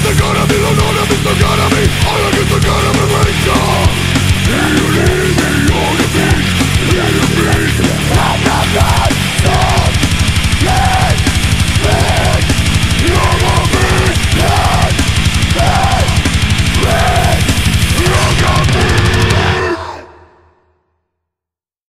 the god of me, the Lord of me, the god of me, all of you, the god of me, you leave me.